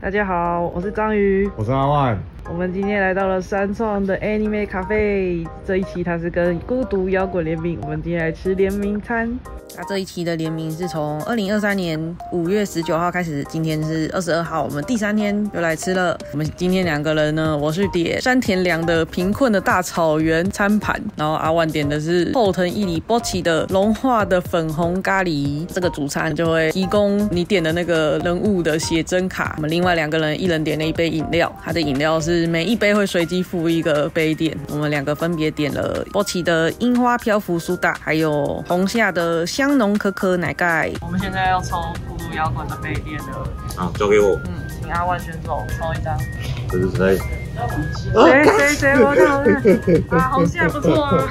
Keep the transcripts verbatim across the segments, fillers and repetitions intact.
大家好，我是章鱼， 我是阿万。 我们今天来到了三创的 Anime Cafe， 这一期它是跟孤独摇滚联名，我们今天来吃联名餐。那这一期的联名是从二零二三年五月十九号开始，今天是二十二号，我们第三天又来吃了。我们今天两个人呢，我是点山田凉的贫困的大草原餐盘，然后阿万点的是后藤一里波奇的融化的粉红咖喱。这个主餐就会提供你点的那个人物的写真卡。我们另外两个人一人点了一杯饮料，它的饮料是每一杯会随机附一个杯垫。我们两个分别点了波奇的樱花漂浮苏打，还有红夏的香浓可可奶盖。我们现在要抽孤独摇滚的杯垫了。 好，交给我。 嗯，请阿万选手抽一张。 这是谁？ 谁谁谁？我看我看。啊，红夏不错啊。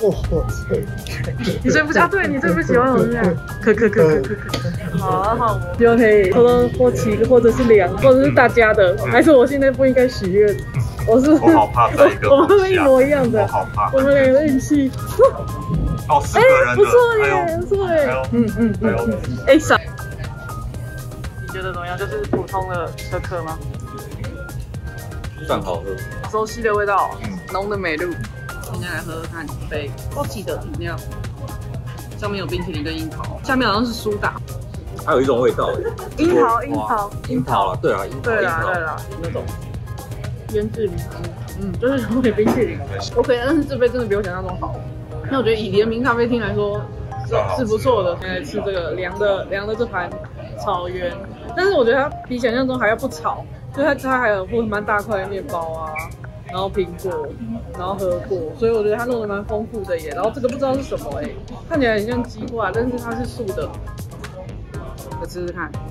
你最不啊？对，你最不喜欢红夏。可可可可可可。好啊好。希望可以抽到波奇或者是凉，或者是大家的，还是我现在不应该许愿？我是。 我好怕这一个。 我们一模一样的。 我好怕。 我们两个运气。 哦，四个人的。 不错耶，不错耶。嗯嗯嗯。哎，傻。你觉得怎么样？就是普通的可可吗？ 算好喝， 熟悉的味道，浓的美露。现在来喝喝看一杯波奇的饮料，上面有冰淇淋跟樱桃，下面好像是苏打， 还有一种味道， 樱桃，樱桃， 樱桃啦，对啊，樱桃， 对啦，对啦，那种腌制米，嗯，就是有点冰淇淋。OK， 但是这杯真的比我想象中好。那我觉得以联名咖啡厅来说是是不错的。现在吃这个凉的凉的这盘草原，但是我觉得它比想象中还要不吵。就它它还有附蛮大块的面包啊，然后苹果，然后核果，所以我觉得它弄得蛮丰富的耶。然后这个不知道是什么哎，看起来很像鸡块，但是它是素的。来吃吃看，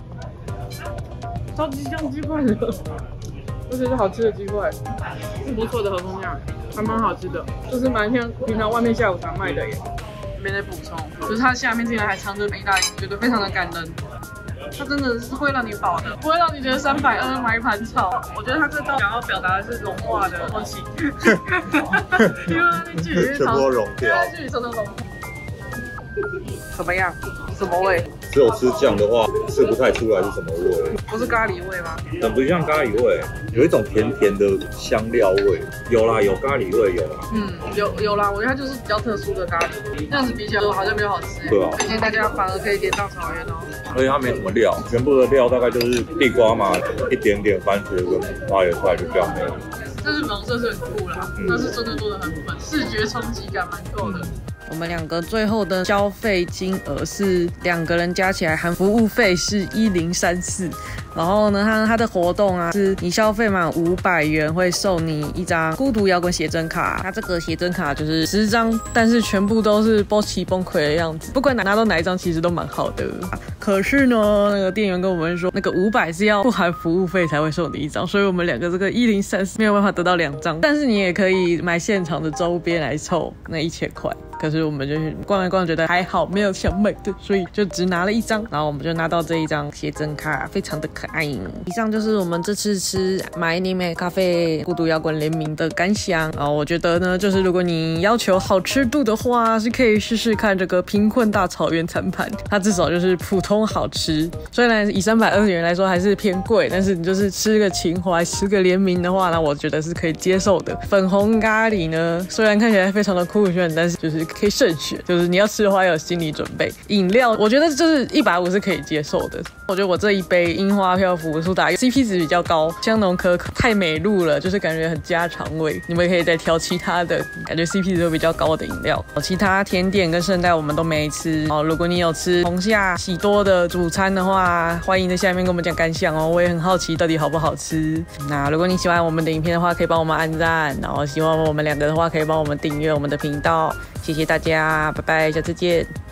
超级像鸡块的，而且是好吃的鸡块，是不错的和风酱，还蛮好吃的，就是蛮像平常外面下午茶卖的耶。没得补充，就是它下面竟然还藏着意大利，觉得非常的感人。它真的是会让你饱的，不会让你觉得三百二买一盘草。我觉得它这道想要表达的是融化的波奇，因为它那距离全部融掉， 距离真的融。怎么样？什么味？ 只有吃酱的话，吃不太出来是什么味。 不是咖喱味吗？ 很不像咖喱味，有一种甜甜的香料味。有啦，有咖喱味，有啦。嗯， 有有啦，我觉得它就是比较特殊的咖喱，这样子比起来好像比较好吃。 对啊， 推荐大家反而可以点到草原哦。 而且它没什么料，全部的料大概就是地瓜嘛，一点点番茄跟花椰菜就这样没有。 但是粉红色是很酷啦，但是真的做的很粉，视觉冲击感蛮够的。我们两个最后的消费金额是两个人加起来含服务费是一零三四，然后呢，它它的活动啊是你消费满五百元会送你一张孤独摇滚写真卡，它这个写真卡就是十张，但是全部都是波奇崩溃的样子，不管拿到哪一张其实都蛮好的。可是呢，那个店员跟我们说，那个五百是要不含服务费才会送你一张，所以我们两个这个一零三四没有办法得到两张，但是你也可以买现场的周边来凑那一千块。可是我们就是逛一逛，觉得还好，没有想买的，所以就只拿了一张，然后我们就拿到这一张写真卡，非常的可爱。以上就是我们这次吃 My Anime Cafe 孤独摇滚联名的感想。然后我觉得呢，就是如果你要求好吃度的话，是可以试试看这个贫困大草原餐盘，它至少就是普通好吃。虽然以三百二十元来说还是偏贵，但是你就是吃个情怀，吃个联名的话呢，我觉得是可以接受的。粉红咖喱呢，虽然看起来非常的酷炫，但是就是可以慎选，就是你要吃的话要有心理准备。饮料我觉得就是一百五是可以接受的。我觉得我这一杯樱花漂浮苏打 C P 值比较高，香浓可可太美露了，就是感觉很家常味。你们可以再挑其他的感觉 C P 值比较高的饮料。其他甜点跟圣代我们都没吃哦。如果你有吃红夏喜多的主餐的话，欢迎在下面跟我们讲感想哦。我也很好奇到底好不好吃。那如果你喜欢我们的影片的话，可以帮我们按赞，然后喜欢我们两个的话，可以帮我们订阅我们的频道。谢谢大家，拜拜，下次见。